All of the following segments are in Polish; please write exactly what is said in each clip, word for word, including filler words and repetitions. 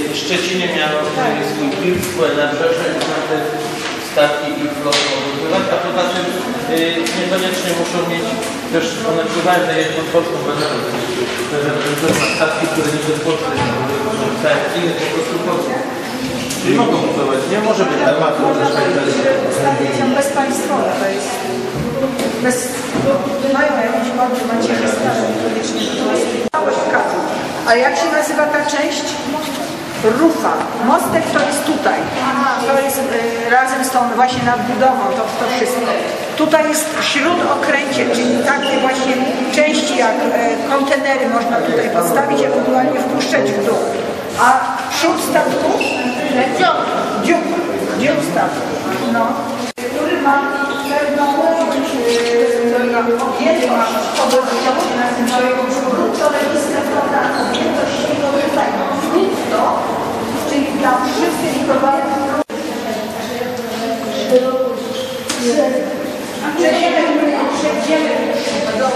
w Szczecinie miano swój pir, swoje nabrzeże i na te statki i flot mogą pływać, a poza tym yy, niekoniecznie muszą mieć, też one pływają na jedną polską bazę. To są statki, które nie są polskie, tak innych po prostu polskie. Czyli mogą pływać, nie może być armatu, że statki są bezpaństwowe, to jest bez... mają jakieś mody, macie historię, koniecznie to. A jak się nazywa ta część? Rufa. Mostek to jest tutaj. To jest y, razem z tą właśnie nadbudową, to, to wszystko. Tutaj jest śródokręcie, czyli takie właśnie części jak y, kontenery można tutaj postawić, ewentualnie wpuszczać w dół. A przód statku? Dziób. Dziób. Dziób statku. No. Który ma pewną objętość poboczną na tym swojego brutto rejestratora, objętość jego tutaj brutto, czyli dla wszystkich towarów przejdziemy do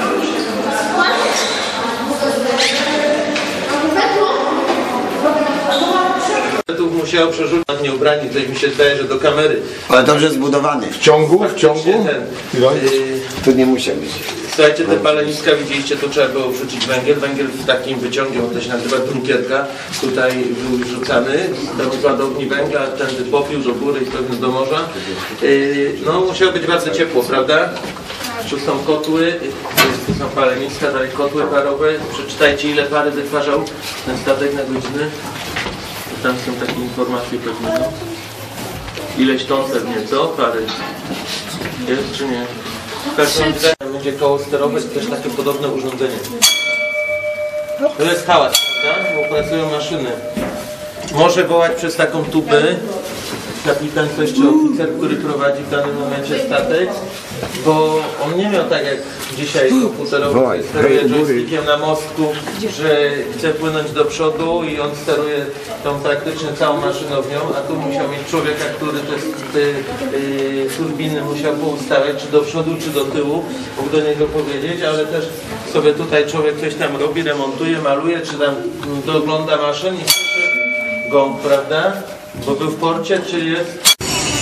tu musiał przerzucić nie ubrani, tutaj mi się zdaje, że do kamery. Ale dobrze zbudowany. W ciągu? W ciągu? Ten, yy, Tu nie musiał być. Słuchajcie, te paleniska widzieliście, tu trzeba było wrzucić węgiel. Węgiel w takim wyciągiem, on to się nazywa drunkierka. Tutaj był wrzucany do składowni węgla, tędy popiół do góry i pewnie do morza. Yy, no musiało być bardzo ciepło, prawda? Tu są kotły, tu są paleniska, dalej kotły parowe. Przeczytajcie, ile pary wytwarzał ten statek na godzinę. Tam są takie informacje pewnie, no. Ileś ton pewnie, co? Pary. Jest czy nie? W każdym razie będzie koło sterowe i też takie podobne urządzenie. To jest hałas, prawda? Bo pracują maszyny. Może wołać przez taką tubę kapitan ktoś czy oficer, który prowadzi w danym momencie statek, bo on nie miał tak jak dzisiaj komputerowy, steruje joystickiem na mostku, że chce płynąć do przodu i on steruje tą praktycznie całą maszynownią, a tu musiał mieć człowieka, który te, te yy, turbiny musiał poustawiać, czy do przodu, czy do tyłu, mógł do niego powiedzieć, ale też sobie tutaj człowiek coś tam robi, remontuje, maluje, czy tam dogląda maszyn i słyszy gong, prawda? Bo był w porcie, czy jest?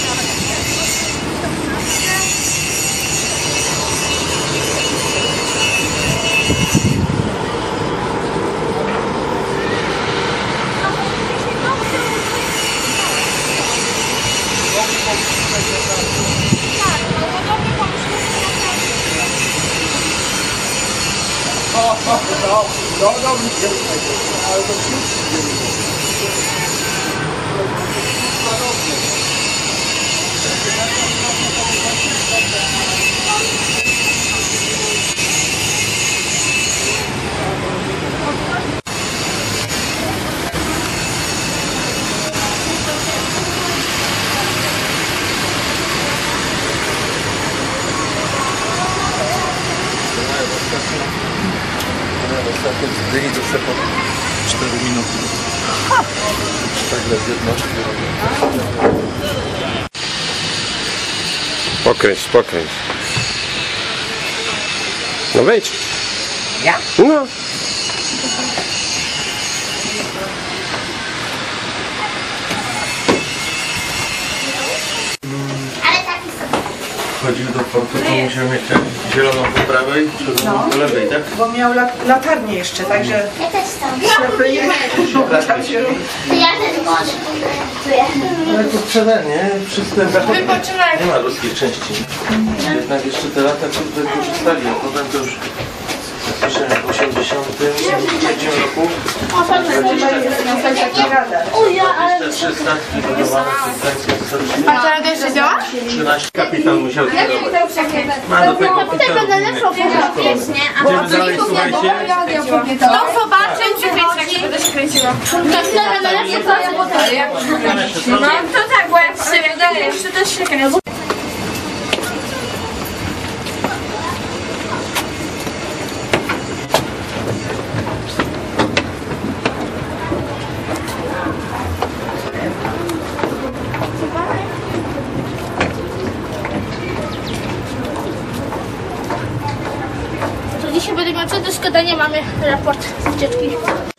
No, no, ale to Dyni to sobie po cztery minuty. Tak dla zjedności. Pokręć, pokręć. No wejdź. Ja? No. Wchodził do portu, to musiał mieć zieloną po prawej, czerwoną No. po lewej, tak? Bo miał lat latarnię jeszcze, także... Ja też tam. Ślepy nie To ja też może tu Ale to sprzeda, nie? Wszystko nie ma ludzkich części. Jednak jeszcze te lata kurde korzystali, a potem to już w osiemdziesiątym trzecim roku dwadzieścia trzy statki budowane przez Gdańskie Stocznice. A to radę jeszcze działa? trzynaście kapitan musiał kierować. Ma do tego oficerów innych. Idziemy dalej, słuchajcie. To zobaczę, czy będę się kręciła. To wtedy najlepsze prace po No to tak, bo jak się wydaje, jeszcze też się kręci. Dzisiaj będę miał co do składania, mamy raport z ucieczki.